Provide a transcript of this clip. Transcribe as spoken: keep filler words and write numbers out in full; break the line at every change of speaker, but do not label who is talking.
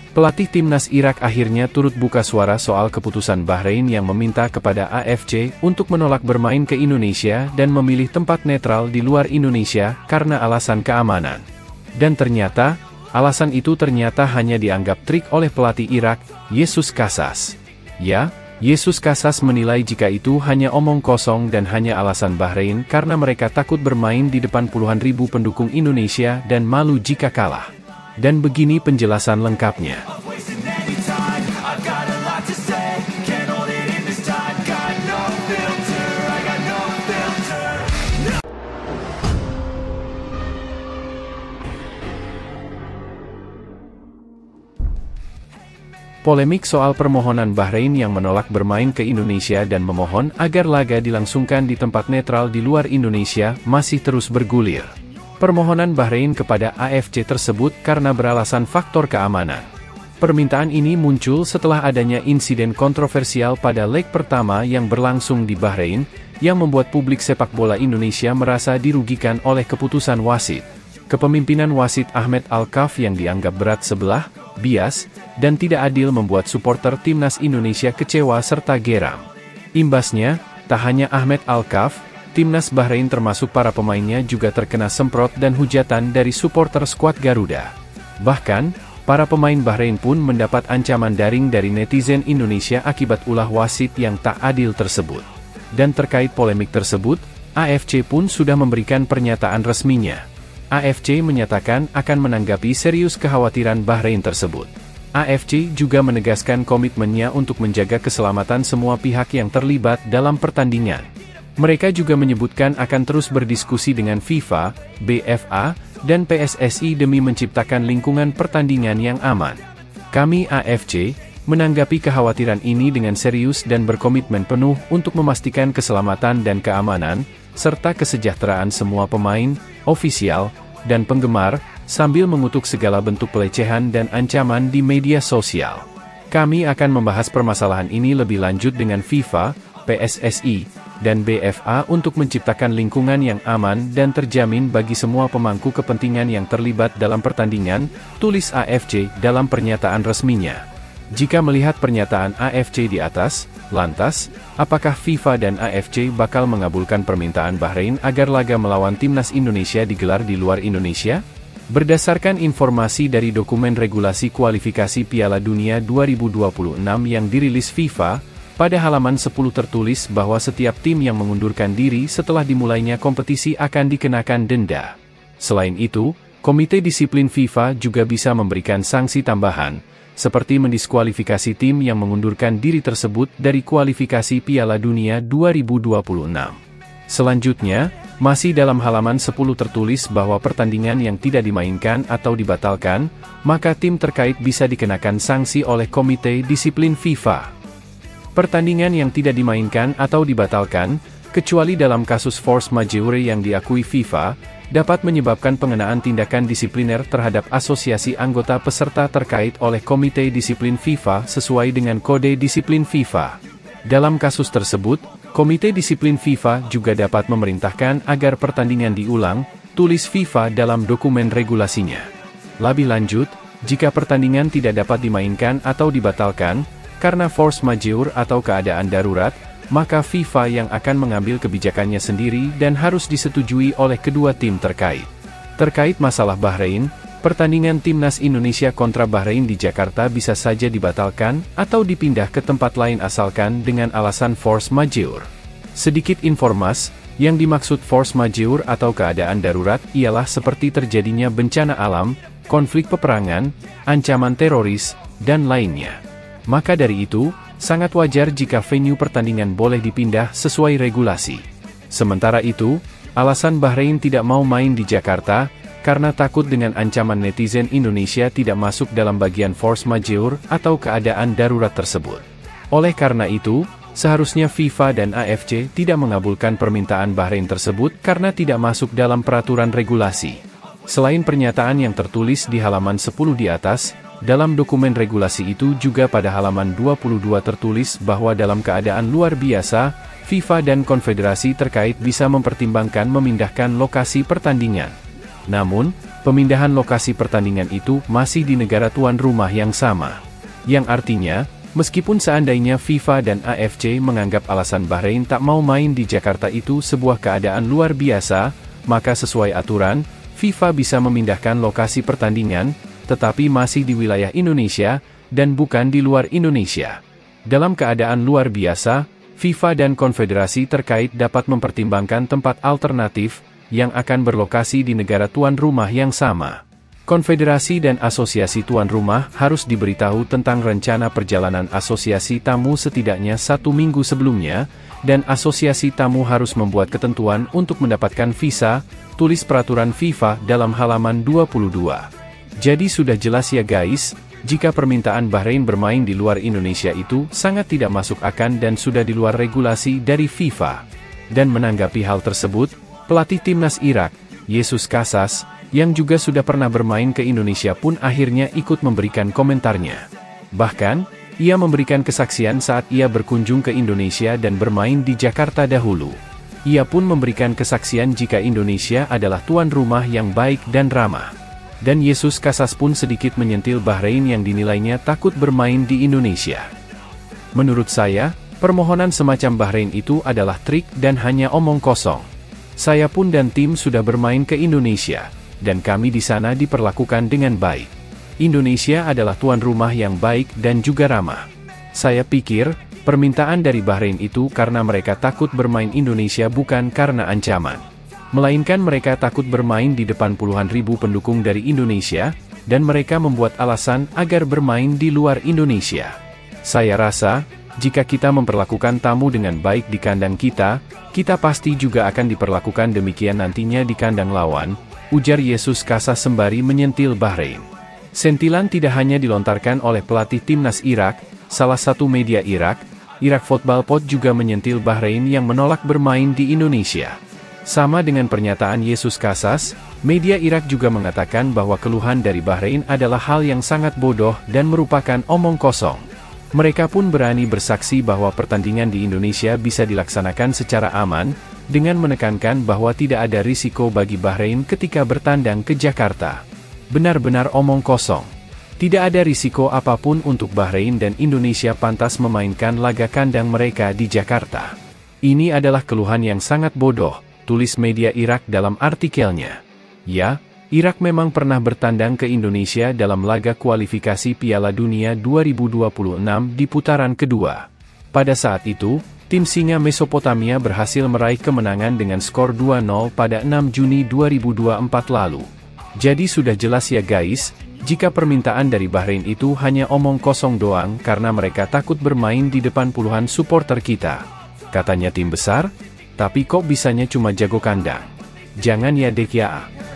Pelatih timnas Irak akhirnya turut buka suara soal keputusan Bahrain yang meminta kepada A F C untuk menolak bermain ke Indonesia dan memilih tempat netral di luar Indonesia karena alasan keamanan. Dan ternyata, alasan itu ternyata hanya dianggap trik oleh pelatih Irak, Jesus Casas. Ya, Jesus Casas menilai jika itu hanya omong kosong dan hanya alasan Bahrain karena mereka takut bermain di depan puluhan ribu pendukung Indonesia dan malu jika kalah. Dan begini penjelasan lengkapnya. Polemik soal permohonan Bahrain yang menolak bermain ke Indonesia dan memohon agar laga dilangsungkan di tempat netral di luar Indonesia masih terus bergulir. Permohonan Bahrain kepada A F C tersebut karena beralasan faktor keamanan. Permintaan ini muncul setelah adanya insiden kontroversial pada leg pertama yang berlangsung di Bahrain, yang membuat publik sepak bola Indonesia merasa dirugikan oleh keputusan wasit. Kepemimpinan wasit Ahmed Al-Kaf yang dianggap berat sebelah, bias, dan tidak adil membuat supporter timnas Indonesia kecewa serta geram. Imbasnya, tak hanya Ahmed Al-Kaf, timnas Bahrain termasuk para pemainnya juga terkena semprot dan hujatan dari supporter skuad Garuda. Bahkan, para pemain Bahrain pun mendapat ancaman daring dari netizen Indonesia akibat ulah wasit yang tak adil tersebut. Dan terkait polemik tersebut, A F C pun sudah memberikan pernyataan resminya. A F C menyatakan akan menanggapi serius kekhawatiran Bahrain tersebut. A F C juga menegaskan komitmennya untuk menjaga keselamatan semua pihak yang terlibat dalam pertandingan. Mereka juga menyebutkan akan terus berdiskusi dengan FIFA, B F A, dan P S S I demi menciptakan lingkungan pertandingan yang aman. Kami A F C, menanggapi kekhawatiran ini dengan serius dan berkomitmen penuh untuk memastikan keselamatan dan keamanan, serta kesejahteraan semua pemain, ofisial, dan penggemar, sambil mengutuk segala bentuk pelecehan dan ancaman di media sosial. Kami akan membahas permasalahan ini lebih lanjut dengan FIFA, P S S I, dan B F A untuk menciptakan lingkungan yang aman dan terjamin bagi semua pemangku kepentingan yang terlibat dalam pertandingan, tulis A F C dalam pernyataan resminya. Jika melihat pernyataan A F C di atas, lantas, apakah FIFA dan A F C bakal mengabulkan permintaan Bahrain agar laga melawan timnas Indonesia digelar di luar Indonesia? Berdasarkan informasi dari dokumen regulasi kualifikasi Piala Dunia dua ribu dua puluh enam yang dirilis FIFA, pada halaman sepuluh tertulis bahwa setiap tim yang mengundurkan diri setelah dimulainya kompetisi akan dikenakan denda. Selain itu, Komite Disiplin FIFA juga bisa memberikan sanksi tambahan, seperti mendiskualifikasi tim yang mengundurkan diri tersebut dari kualifikasi Piala Dunia dua ribu dua puluh enam. Selanjutnya, masih dalam halaman sepuluh tertulis bahwa pertandingan yang tidak dimainkan atau dibatalkan, maka tim terkait bisa dikenakan sanksi oleh Komite Disiplin FIFA. Pertandingan yang tidak dimainkan atau dibatalkan, kecuali dalam kasus force majeure yang diakui FIFA, dapat menyebabkan pengenaan tindakan disipliner terhadap asosiasi anggota peserta terkait oleh Komite Disiplin FIFA sesuai dengan Kode Disiplin FIFA. Dalam kasus tersebut, Komite Disiplin FIFA juga dapat memerintahkan agar pertandingan diulang, tulis FIFA dalam dokumen regulasinya. Lebih lanjut, jika pertandingan tidak dapat dimainkan atau dibatalkan, karena force majeure atau keadaan darurat, maka FIFA yang akan mengambil kebijakannya sendiri dan harus disetujui oleh kedua tim terkait. Terkait masalah Bahrain, pertandingan timnas Indonesia kontra Bahrain di Jakarta bisa saja dibatalkan atau dipindah ke tempat lain asalkan dengan alasan force majeure. Sedikit informasi, yang dimaksud force majeure atau keadaan darurat ialah seperti terjadinya bencana alam, konflik peperangan, ancaman teroris, dan lainnya. Maka dari itu, sangat wajar jika venue pertandingan boleh dipindah sesuai regulasi. Sementara itu, alasan Bahrain tidak mau main di Jakarta, karena takut dengan ancaman netizen Indonesia tidak masuk dalam bagian force majeure atau keadaan darurat tersebut. Oleh karena itu, seharusnya FIFA dan A F C tidak mengabulkan permintaan Bahrain tersebut karena tidak masuk dalam peraturan regulasi. Selain pernyataan yang tertulis di halaman sepuluh di atas, dalam dokumen regulasi itu juga pada halaman dua puluh dua tertulis bahwa dalam keadaan luar biasa, FIFA dan konfederasi terkait bisa mempertimbangkan memindahkan lokasi pertandingan. Namun, pemindahan lokasi pertandingan itu masih di negara tuan rumah yang sama. Yang artinya, meskipun seandainya FIFA dan A F C menganggap alasan Bahrain tak mau main di Jakarta itu sebuah keadaan luar biasa, maka sesuai aturan, FIFA bisa memindahkan lokasi pertandingan, tetapi masih di wilayah Indonesia, dan bukan di luar Indonesia. Dalam keadaan luar biasa, FIFA dan konfederasi terkait dapat mempertimbangkan tempat alternatif, yang akan berlokasi di negara tuan rumah yang sama. Konfederasi dan asosiasi tuan rumah harus diberitahu tentang rencana perjalanan asosiasi tamu setidaknya satu minggu sebelumnya, dan asosiasi tamu harus membuat ketentuan untuk mendapatkan visa, tulis peraturan FIFA dalam halaman dua puluh dua. Jadi sudah jelas ya guys, jika permintaan Bahrain bermain di luar Indonesia itu sangat tidak masuk akal dan sudah di luar regulasi dari FIFA. Dan menanggapi hal tersebut, pelatih timnas Irak, Jesus Casas, yang juga sudah pernah bermain ke Indonesia pun akhirnya ikut memberikan komentarnya. Bahkan, ia memberikan kesaksian saat ia berkunjung ke Indonesia dan bermain di Jakarta dahulu. Ia pun memberikan kesaksian jika Indonesia adalah tuan rumah yang baik dan ramah. Dan Jesus Casas pun sedikit menyentil Bahrain yang dinilainya takut bermain di Indonesia. Menurut saya, permohonan semacam Bahrain itu adalah trik dan hanya omong kosong. Saya pun dan tim sudah bermain ke Indonesia, dan kami di sana diperlakukan dengan baik. Indonesia adalah tuan rumah yang baik dan juga ramah. Saya pikir, permintaan dari Bahrain itu karena mereka takut bermain Indonesia bukan karena ancaman. Melainkan mereka takut bermain di depan puluhan ribu pendukung dari Indonesia, dan mereka membuat alasan agar bermain di luar Indonesia. Saya rasa, jika kita memperlakukan tamu dengan baik di kandang kita, kita pasti juga akan diperlakukan demikian nantinya di kandang lawan, ujar Jesus Casas sembari menyentil Bahrain. Sentilan tidak hanya dilontarkan oleh pelatih timnas Irak, salah satu media Irak, Irak Football Pod juga menyentil Bahrain yang menolak bermain di Indonesia. Sama dengan pernyataan Jesus Casas, media Irak juga mengatakan bahwa keluhan dari Bahrain adalah hal yang sangat bodoh dan merupakan omong kosong. Mereka pun berani bersaksi bahwa pertandingan di Indonesia bisa dilaksanakan secara aman, dengan menekankan bahwa tidak ada risiko bagi Bahrain ketika bertandang ke Jakarta. Benar-benar omong kosong. Tidak ada risiko apapun untuk Bahrain dan Indonesia pantas memainkan laga kandang mereka di Jakarta. Ini adalah keluhan yang sangat bodoh, tulis media Irak dalam artikelnya. Ya, Irak memang pernah bertandang ke Indonesia dalam laga kualifikasi Piala Dunia dua ribu dua puluh enam di putaran kedua. Pada saat itu, tim Singa Mesopotamia berhasil meraih kemenangan dengan skor dua nol pada enam Juni dua ribu dua puluh empat lalu. Jadi sudah jelas ya guys, jika permintaan dari Bahrain itu hanya omong kosong doang karena mereka takut bermain di depan puluhan supporter kita. Katanya tim besar, tapi kok bisanya cuma jago kandang. Jangan ya dek ya.